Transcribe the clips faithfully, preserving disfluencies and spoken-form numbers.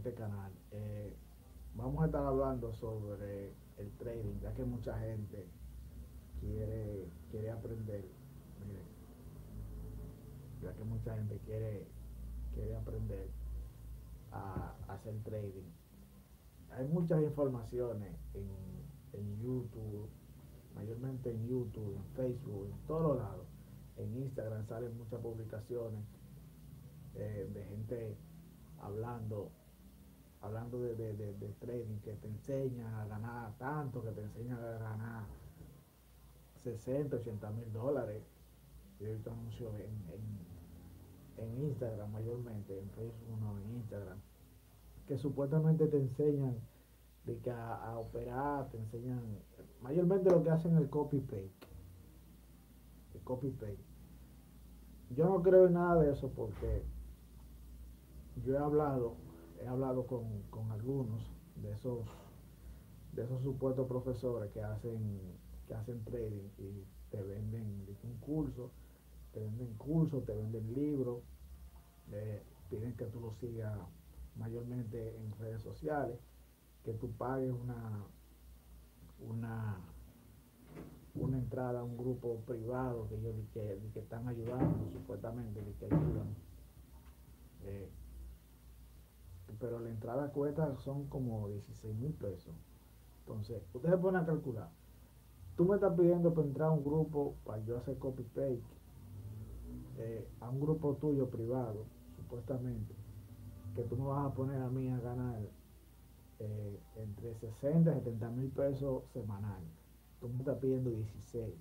este canal. Eh, vamos a estar hablando sobre el trading, ya que mucha gente quiere, quiere aprender. Miren, ya que mucha gente quiere, quiere aprender a, a hacer trading. Hay muchas informaciones en, en YouTube, mayormente en YouTube, en Facebook, en todos lados. En Instagram salen muchas publicaciones eh, de gente hablando hablando de, de, de, de trading, que te enseñan a ganar tanto, que te enseñan a ganar sesenta, ochenta mil dólares. Yo he visto anuncios en, en, en Instagram mayormente, en Facebook no, en Instagram, que supuestamente te enseñan de que a, a operar, te enseñan, mayormente lo que hacen es el copy paste, el copy paste. Yo no creo en nada de eso porque yo he hablado, he hablado con, con algunos de esos de esos supuestos profesores que hacen que hacen trading y te venden un curso, te venden cursos, te venden libros, eh, piden que tú lo sigas mayormente en redes sociales, que tú pagues una una una entrada a un grupo privado que ellos que, que están ayudando supuestamente, que ayudan, eh, pero la entrada cuesta son como dieciséis mil pesos. Entonces ustedes se ponen a calcular, tú me estás pidiendo para entrar a un grupo para yo hacer copy paste, eh, a un grupo tuyo privado, supuestamente, que tú me vas a poner a mí a ganar eh, entre sesenta y setenta mil pesos semanal. Tú me estás pidiendo dieciséis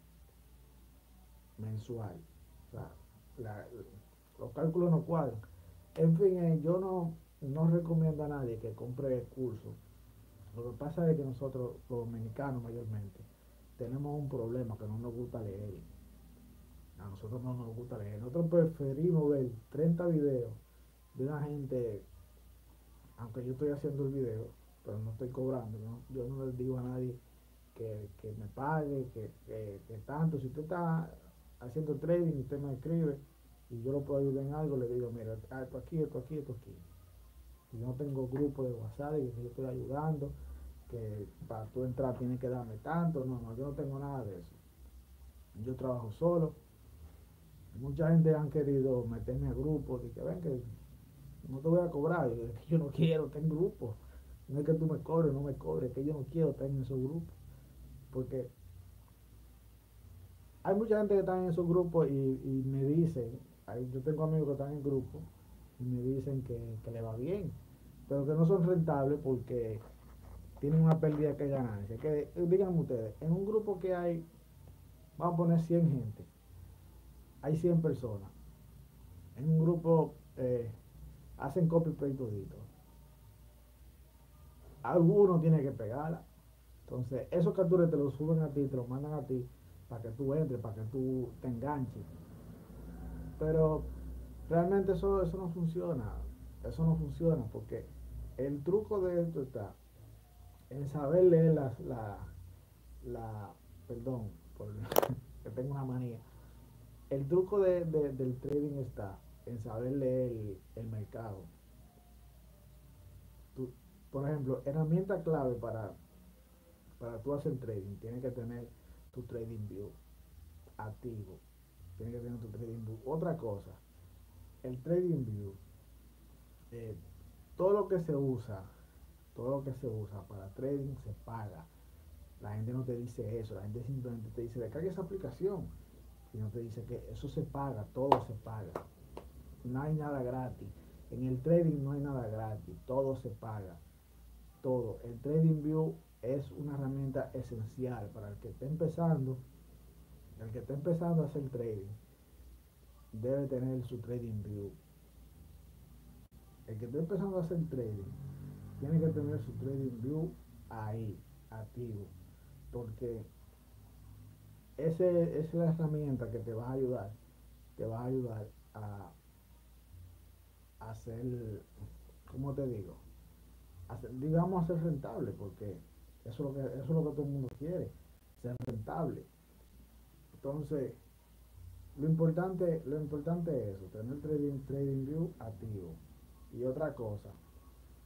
mensual. O sea, la, los cálculos no cuadran. En fin, eh, yo no, no recomiendo a nadie que compre cursos. Lo que pasa es que nosotros, los dominicanos mayormente, tenemos un problema, que no nos gusta leer. A nosotros no nos gusta leer. Nosotros preferimos ver treinta videos de una gente, aunque yo estoy haciendo el video, pero no estoy cobrando. ¿No? Yo no les digo a nadie que, que me pague, que, que, que tanto. Si usted está haciendo trading y usted me escribe y yo lo puedo ayudar en algo, le digo, mira, esto aquí, esto aquí, esto aquí. Y yo no tengo grupo de WhatsApp y que yo estoy ayudando, que para tú entrar tienes que darme tanto. No, no, yo no tengo nada de eso. Yo trabajo solo. Mucha gente han querido meterme a grupos y que ven que no te voy a cobrar. Yo, es que yo no quiero estar en grupos. No es que tú me cobres, no me cobres, es que yo no quiero estar en esos grupos. Porque hay mucha gente que está en esos grupos y, y me dicen, hay, yo tengo amigos que están en grupos y me dicen que, que le va bien, pero que no son rentables porque tienen una pérdida que ganancia. Que, díganme ustedes, en un grupo que hay, vamos a poner cien gente, hay cien personas. En un grupo eh, hacen copy paste todito. Alguno tiene que pegarla. Entonces, esos capturas te los suben a ti, te los mandan a ti para que tú entres, para que tú te enganches. Pero realmente eso, eso no funciona. Eso no funciona porque el truco de esto está en saber leer la, la, la perdón, por, que tengo una manía. El truco de, de, del trading está en saber leer el, el mercado. Tú, por ejemplo, herramienta clave para, para tú hacer trading, tienes que tener tu trading view activo. Tienes que tener tu trading view. Otra cosa, el trading view, eh, todo lo que se usa, todo lo que se usa para trading se paga. La gente no te dice eso, la gente simplemente te dice, descarga esa aplicación. Y no te dice que eso se paga, todo se paga. No hay nada gratis. En el trading no hay nada gratis, todo se paga. Todo. El TradingView es una herramienta esencial para el que esté empezando. El que esté empezando a hacer trading debe tener su TradingView. El que esté empezando a hacer trading tiene que tener su TradingView ahí, activo. Porque ese es la herramienta que te va a ayudar, te va a ayudar a, a hacer, ¿cómo te digo? Hacer, digamos, a ser rentable, porque eso es lo que, eso es lo que todo el mundo quiere, ser rentable. Entonces, lo importante, lo importante es eso, tener trading, trading view activo. Y otra cosa,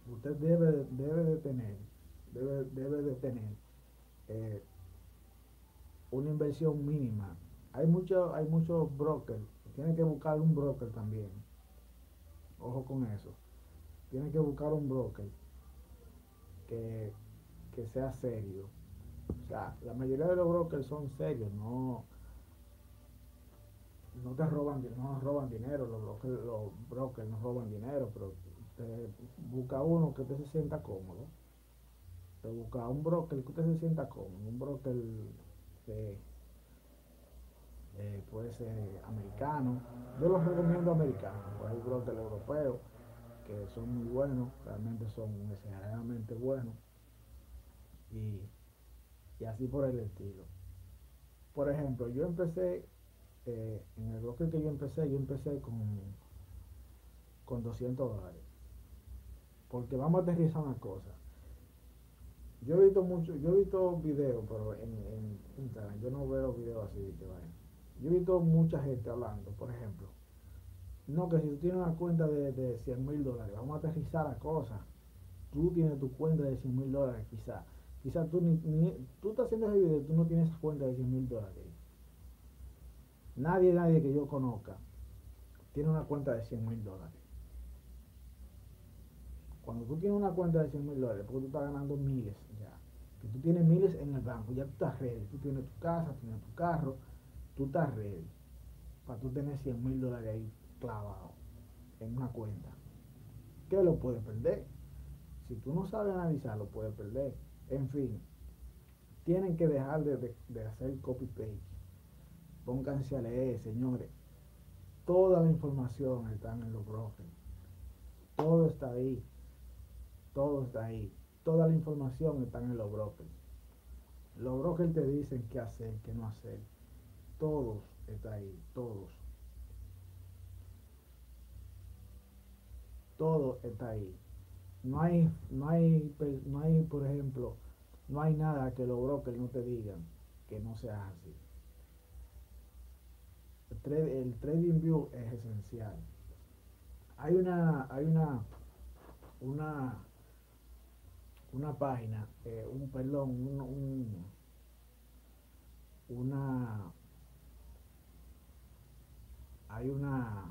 usted debe, debe de tener, debe, debe de tener eh, una inversión mínima. Hay muchos hay muchos brokers, tiene que buscar un broker también, ojo con eso, tiene que buscar un broker que, que sea serio. O sea, la mayoría de los brokers son serios, no, no te roban, no roban dinero, los brokers, los brokers no roban dinero, pero usted busca uno que usted se sienta cómodo, usted busca un broker que usted se sienta cómodo, un broker que eh, puede ser americano, yo los recomiendo americanos, pues hay brokers europeos que son muy buenos, realmente son exageradamente buenos, y, y así por el estilo. Por ejemplo, yo empecé, eh, en el broker que yo empecé, yo empecé con, con doscientos dólares. Porque vamos a aterrizar una cosa. Yo he visto mucho, yo he visto videos, pero en, en Instagram, yo no veo videos así de que vayan. Yo he visto mucha gente hablando, por ejemplo. No, que si tú tienes una cuenta de, de cien mil dólares, vamos a aterrizar la cosa. Tú tienes tu cuenta de cien mil dólares, quizá. Quizá tú ni, ni, tú estás haciendo ese video, tú no tienes cuenta de cien mil dólares. Nadie, nadie que yo conozca tiene una cuenta de cien mil dólares. Cuando tú tienes una cuenta de cien mil dólares, porque tú estás ganando miles ya, que tú tienes miles en el banco, ya tú estás ready, tú tienes tu casa, tienes tu carro, tú estás ready para tú tener cien mil dólares ahí clavados en una cuenta. ¿Qué lo puedes perder? Si tú no sabes analizar, lo puedes perder. En fin, tienen que dejar de, de, de hacer copy-paste. Pónganse a leer, señores. Toda la información está en los brokers. Todo está ahí. Todo está ahí. Toda la información está en los brokers. Los brokers te dicen qué hacer, qué no hacer. Todos está ahí. Todos. Todo está ahí. No hay, no hay, no hay, por ejemplo, no hay nada que los brokers no te digan que no sea así. El, trade, el trading view es esencial. Hay una, hay una, una, una página, eh, un perdón, un, un, una, hay una,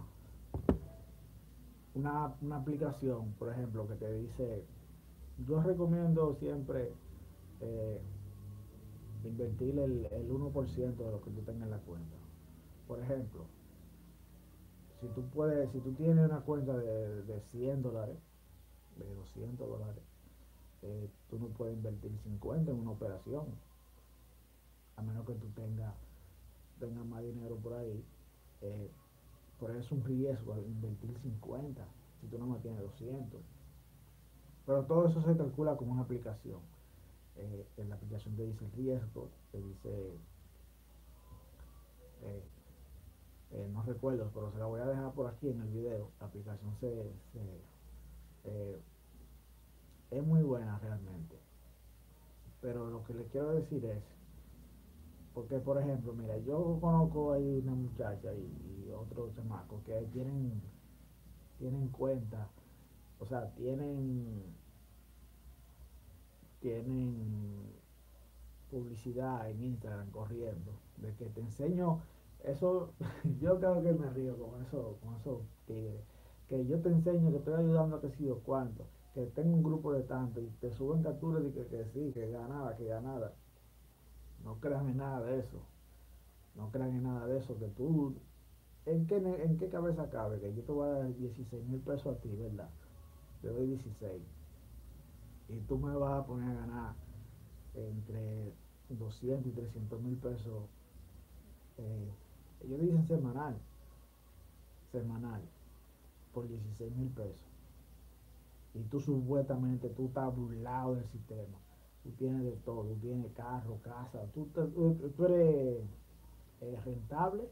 una, una aplicación, por ejemplo, que te dice, yo recomiendo siempre eh, invertir el, el uno por ciento de lo que tú tengas en la cuenta. Por ejemplo, si tú puedes, si tú tienes una cuenta de, de cien dólares, de doscientos dólares, eh, tú no puedes invertir cincuenta en una operación, a menos que tú tengas tenga más dinero por ahí. Eh, por eso es un riesgo invertir cincuenta si tú no más tienes doscientos. Pero todo eso se calcula con una aplicación. Eh, en la aplicación te dice el riesgo, te dice, eh, eh, no recuerdo, pero se la voy a dejar por aquí en el video. La aplicación se, se eh, es muy buena realmente. Pero lo que les quiero decir es, porque por ejemplo, mira, yo conozco ahí una muchacha y, y otro chamaco que tienen, tienen cuenta, o sea, tienen, tienen publicidad en Instagram corriendo, de que te enseño eso, yo creo que me río con eso, con esos tigres, que yo te enseño que estoy ayudando a que si yo cuánto, que tengo un grupo de tanto y te suben capturas de que, que sí, que ganada, que ganada. No crean en nada de eso, no crean en nada de eso, que tú, ¿en qué, en qué cabeza cabe? Que yo te voy a dar dieciséis mil pesos a ti, ¿verdad? Te doy dieciséis y tú me vas a poner a ganar entre doscientos y trescientos mil pesos, eh, ellos dicen semanal, semanal, por dieciséis mil pesos. Y tú supuestamente, tú estás burlado del sistema. Tú tienes de todo, tú tienes carro, casa, tú, tú, tú eres eh, rentable.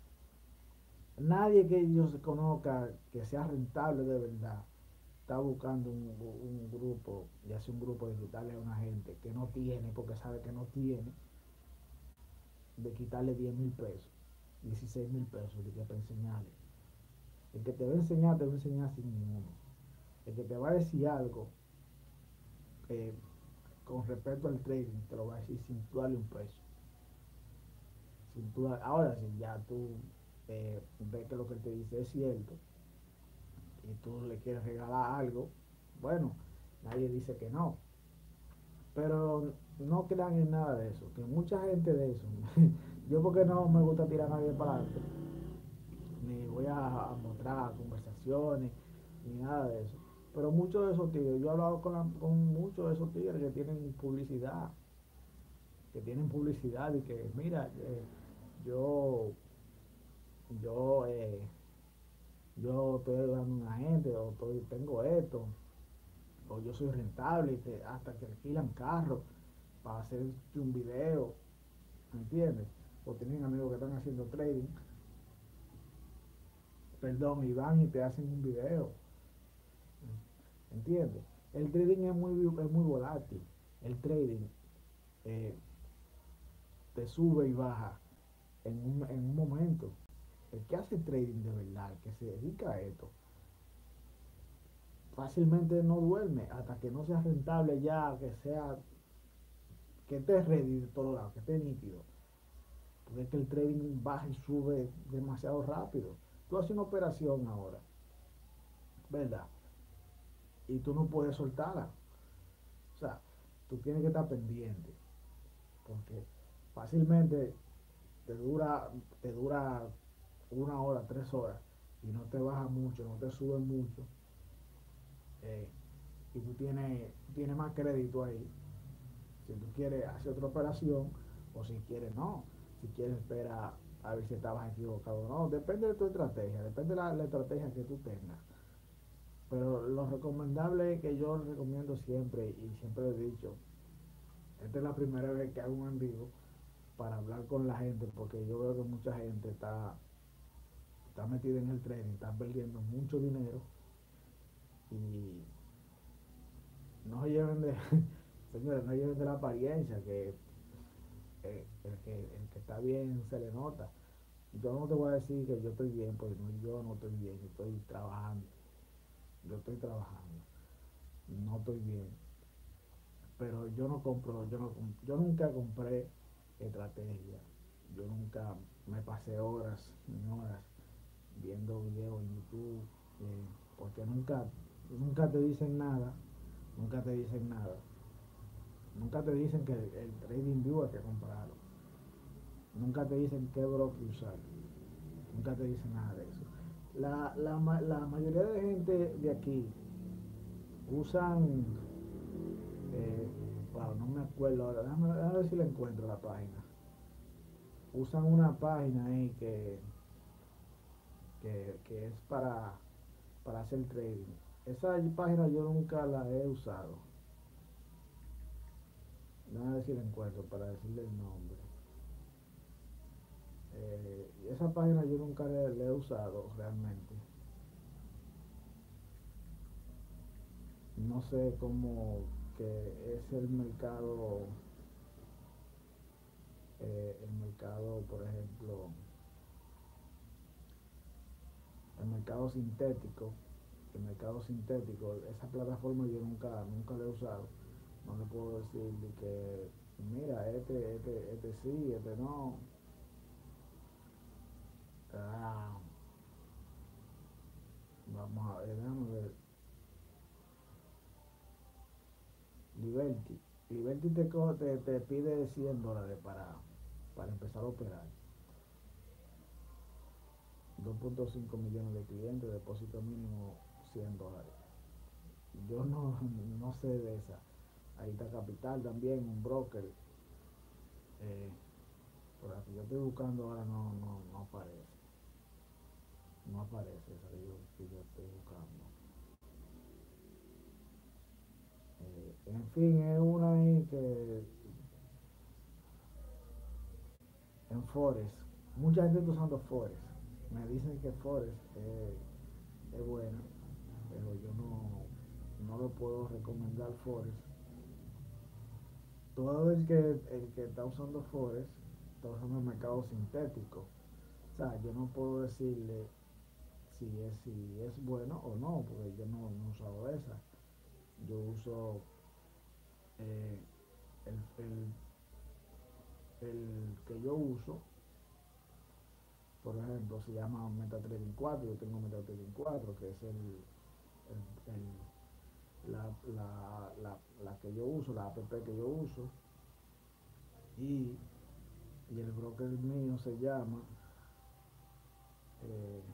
Nadie que yo se conozca que sea rentable de verdad está buscando un, un grupo, ya sea un grupo de quitarle a una gente que no tiene, porque sabe que no tiene, de quitarle diez mil pesos, dieciséis mil pesos, de que para enseñarle. El que te va a enseñar, te va a enseñar sin ninguno. El que te va a decir algo eh, con respecto al trading, te lo va a decir sin tú darle un peso. Sin tú dar- ahora, si ya tú eh, ves que lo que él te dice es cierto y tú le quieres regalar algo, bueno, nadie dice que no. Pero no crean en nada de eso, que mucha gente de eso, yo porque no me gusta tirar a nadie para adelante, ni voy a, a mostrar conversaciones, ni nada de eso. Pero muchos de esos tigres, yo he hablado con, la- con muchos de esos tigres que tienen publicidad, que tienen publicidad y que, mira, eh, yo, yo, eh, yo estoy ayudando a una gente, o estoy, tengo esto, o yo soy rentable, y te- hasta que alquilan carros para hacer un video, ¿me entiendes? O tienen amigos que están haciendo trading, perdón, y van y te hacen un video, ¿entiendes? El trading es muy, es muy volátil. El trading eh, te sube y baja en un, en un momento. El que hace trading de verdad, el que se dedica a esto, fácilmente no duerme hasta que no sea rentable ya, que sea, que esté ready de todos lados, que esté nítido. Porque es que el trading baja y sube demasiado rápido. Tú haces una operación ahora, ¿verdad? Y tú no puedes soltarla. O sea, tú tienes que estar pendiente, porque fácilmente te dura, te dura una hora, tres horas, y no te baja mucho, no te sube mucho, eh, y tú tienes, tienes más crédito ahí. Si tú quieres hacer otra operación, o si quieres no, si quieres espera a ver si estabas equivocado o no, depende de tu estrategia, depende de la, la estrategia que tú tengas. Pero lo recomendable que yo recomiendo siempre, y siempre he dicho, esta es la primera vez que hago un en vivo para hablar con la gente, porque yo veo que mucha gente está, está metida en el trading, está perdiendo mucho dinero, y no se lleven de, señores, no lleven de la apariencia, que eh, el, que el que está bien se le nota. Yo no te voy a decir que yo estoy bien, porque no, yo no estoy bien, yo estoy trabajando, yo estoy trabajando, no estoy bien, pero yo no compro, yo, no, yo nunca compré estrategia, yo nunca me pasé horas y horas viendo videos en YouTube, eh, porque nunca, nunca te dicen nada, nunca te dicen nada, nunca te dicen que el, el trading view hay que comprarlo, nunca te dicen qué broker usar, nunca te dicen nada de eso. La, la, la mayoría de gente de aquí usan, eh, wow, no me acuerdo ahora, déjame, déjame ver si la encuentro la página. Usan una página ahí que, que, que es para, para hacer trading. Esa página yo nunca la he usado. Déjame ver si la encuentro para decirle el nombre. Eh, esa página yo nunca la he usado realmente. No sé cómo que es el mercado, eh, el mercado, por ejemplo, el mercado sintético, el mercado sintético, esa plataforma yo nunca, nunca la he usado. No le puedo decir de que, mira, este, este, este sí, este no. Ah, vamos a ver, déjame ver. Liberty. Liberty te, te, te pide cien dólares para, para empezar a operar. dos punto cinco millones de clientes, depósito mínimo cien dólares. Yo no, no sé de esa. Ahí está Capital también, un broker. Eh, por la que yo estoy buscando ahora no, no, no aparece. No aparece esa que yo, que yo estoy buscando. Eh, en fin, es una ahí que en Forest. Mucha gente está usando Forest. Me dicen que Forest eh, es buena, pero yo no, no lo puedo recomendar Forest. Todo el que, el que está usando Forest está usando el mercado sintético. O sea, yo no puedo decirle si es, si es bueno o no, porque yo no, no he usado esa. Yo uso eh, el, el, el que yo uso, por ejemplo, se llama MetaTrading cuatro. Yo tengo MetaTrading cuatro, que es el, el, el la, la, la, la que yo uso, la app que yo uso. Y, y el broker mío se llama eh,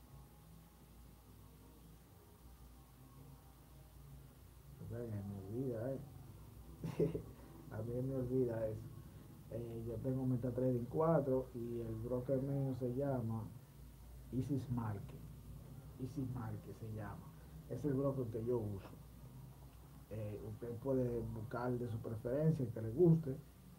me olvida, eh. A mí me olvida eso. Eh, yo tengo MetaTrading cuatro y el broker mío se llama Isis Market. Isis Market se llama. Es el broker que yo uso. Eh, usted puede buscar de su preferencia, que le guste,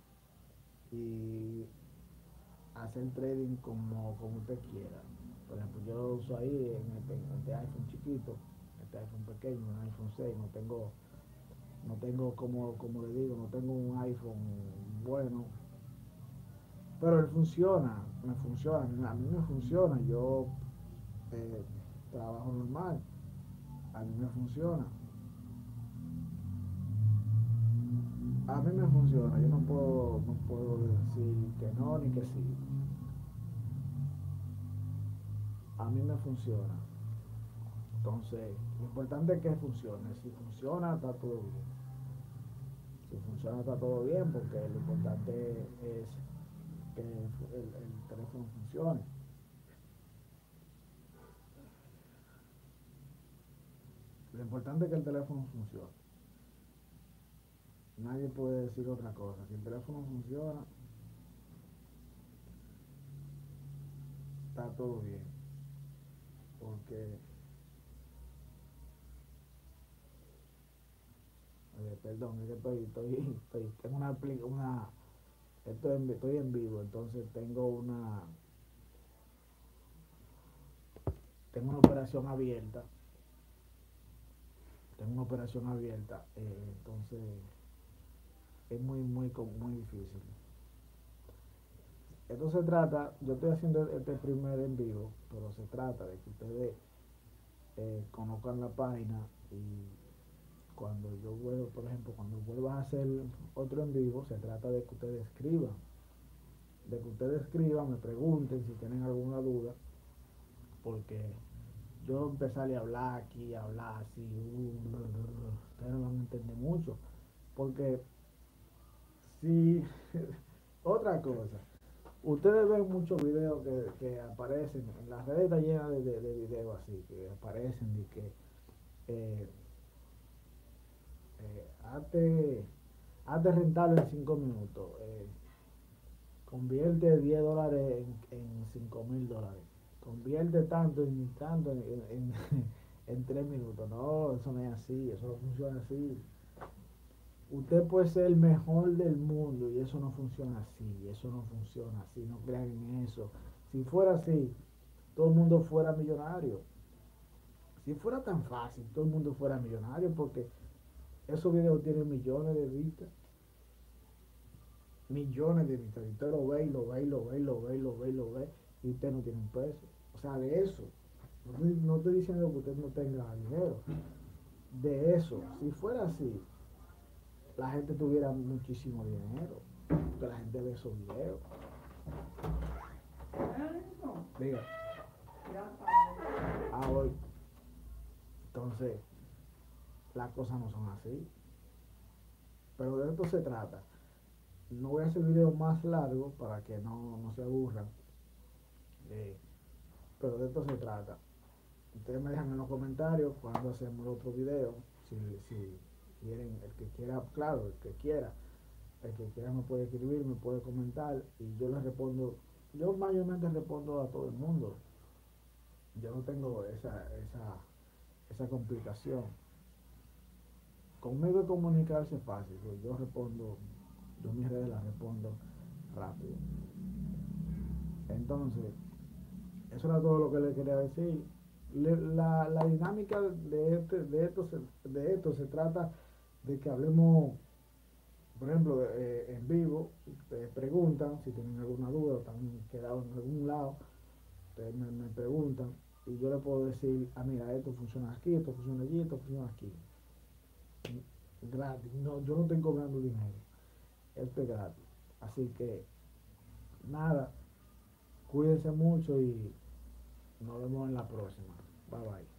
y hacer trading como, como usted quiera. Por ejemplo, yo lo uso ahí en este, en este iPhone chiquito, este iPhone pequeño, un iPhone seis. No tengo, no tengo como, como le digo, no tengo un iPhone bueno, pero él funciona, me funciona, a mí me funciona. Yo eh, trabajo normal, a mí me funciona. A mí me funciona, yo no puedo, no puedo decir que no ni que sí. A mí me funciona. Entonces, lo importante es que funcione. Si funciona, está todo bien. Si funciona, está todo bien, porque lo importante es que el, el teléfono funcione. Lo importante es que el teléfono funcione. Nadie puede decir otra cosa. Si el teléfono funciona, está todo bien. Porque, oye, perdón, es que estoy, estoy, estoy, tengo una, una estoy en, estoy en vivo, entonces tengo una, tengo una operación abierta, tengo una operación abierta, eh, entonces es muy, muy, muy difícil. Esto se trata, yo estoy haciendo este primer en vivo, pero se trata de que ustedes eh, conozcan la página, y cuando yo vuelvo, por ejemplo, cuando vuelva a hacer otro en vivo, se trata de que ustedes escriban, de que ustedes escriban, me pregunten si tienen alguna duda, porque yo empezarle a hablar aquí, a hablar así, uh, ustedes no van a entender mucho, porque si, otra cosa, ustedes ven muchos videos que, que aparecen, en las redes está llena de, de, de videos así, que aparecen de que eh, eh, hazte, hazte rentable en cinco minutos, eh, convierte diez dólares en, en cinco mil dólares, convierte tanto en tanto en, en, en tres minutos. No, eso no es así, eso no funciona así. Usted puede ser el mejor del mundo y eso no funciona así, eso no funciona así, no crean en eso. Si fuera así, todo el mundo fuera millonario. Si fuera tan fácil, todo el mundo fuera millonario, porque esos videos tienen millones de vistas, millones de vistas. Y usted lo ve y lo ve y lo ve y lo ve y lo ve y lo ve y usted no tiene un peso. O sea, de eso. No estoy, no estoy diciendo que usted no tenga dinero. De eso, si fuera así, la gente tuviera muchísimo dinero, porque la gente ve esos videos. Diga. Ah, hoy. Entonces, las cosas no son así. Pero de esto se trata. No voy a hacer videos más largos para que no, no se aburran. Eh, pero de esto se trata. Ustedes me dejan en los comentarios cuando hacemos otro video. Si, si quieren, el que quiera, claro, el que quiera. El que quiera me puede escribir, me puede comentar y yo les respondo. Yo mayormente respondo a todo el mundo. Yo no tengo esa, esa, esa complicación. Conmigo comunicarse es fácil. Yo respondo, yo mis redes las respondo rápido. Entonces, eso era todo lo que le quería decir. Le, la, la dinámica de, este, de, esto se, de esto se trata de que hablemos, por ejemplo, eh, en vivo. Ustedes preguntan si tienen alguna duda o están quedados en algún lado. Ustedes me, me preguntan y yo le puedo decir, ah, mira, esto funciona aquí, esto funciona allí, esto funciona aquí. Gratis, no, yo no estoy cobrando dinero, esto es gratis. Así que, nada, cuídense mucho y nos vemos en la próxima. Bye bye.